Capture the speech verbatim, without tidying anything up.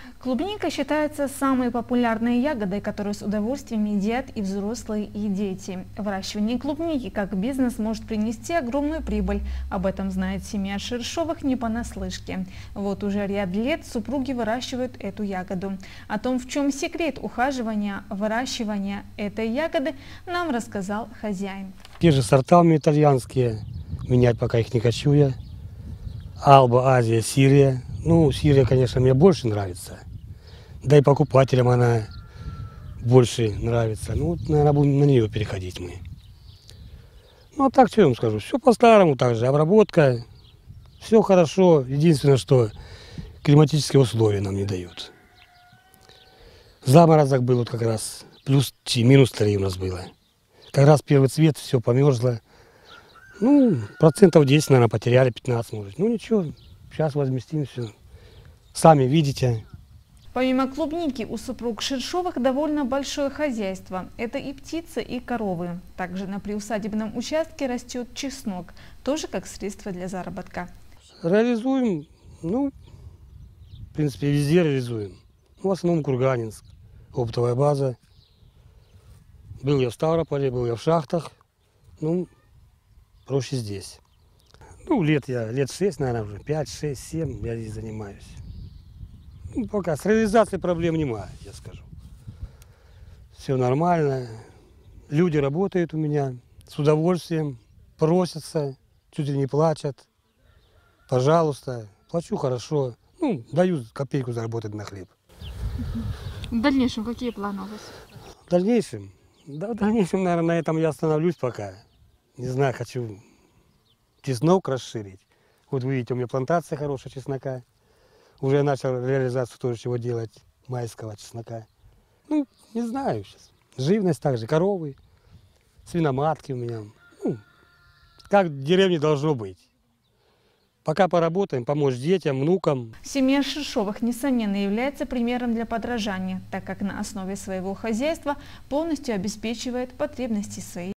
Клубника считается самой популярной ягодой, которую с удовольствием едят и взрослые, и дети. Выращивание клубники как бизнес может принести огромную прибыль. Об этом знает семья Ширшовых не понаслышке. Вот уже ряд лет супруги выращивают эту ягоду. О том, в чем секрет ухаживания, выращивания этой ягоды, нам рассказал хозяин. Те же сорта у меня итальянские, менять пока их не хочу я. Алба, Азия, Сирия. Ну, Сирия, конечно, мне больше нравится. Да и покупателям она больше нравится. Ну, вот, наверное, будем на нее переходить мы. Ну, а так, что я вам скажу? Все по-старому, также обработка. Все хорошо. Единственное, что климатические условия нам не дают. Заморозок был вот как раз. Плюс минус три у нас было. Как раз первый цвет, все померзло. Ну, процентов десять, наверное, потеряли, пятнадцать, может. Ну, ничего, сейчас возместим все. Сами видите. Помимо клубники, у супруг Ширшовых довольно большое хозяйство. Это и птицы, и коровы. Также на приусадебном участке растет чеснок, тоже как средство для заработка. Реализуем, ну, в принципе, везде реализуем. В основном Курганинск, оптовая база. Был я в Ставрополе, был я в шахтах. Ну, проще здесь. Ну, лет я, лет шесть, наверное, уже, пять, шесть, семь я здесь занимаюсь. Ну, пока с реализацией проблем нема, я скажу. Все нормально. Люди работают у меня с удовольствием, просятся, чуть ли не плачут. Пожалуйста, плачу хорошо. Ну, даю копейку заработать на хлеб. В дальнейшем какие планы у вас? В дальнейшем? Да, в дальнейшем, наверное, на этом я остановлюсь пока. Не знаю, хочу чеснок расширить. Вот вы видите, у меня плантация хорошая чеснока. Уже начал реализацию тоже чего делать, майского чеснока. Ну, не знаю сейчас. Живность также, коровы, свиноматки у меня. Ну, как в деревне должно быть. Пока поработаем, помочь детям, внукам. Семья Ширшовых, несомненно, является примером для подражания, так как на основе своего хозяйства полностью обеспечивает потребности своей